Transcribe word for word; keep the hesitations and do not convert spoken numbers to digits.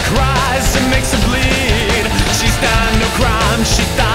cries and makes her bleed. She's done no crime, she's done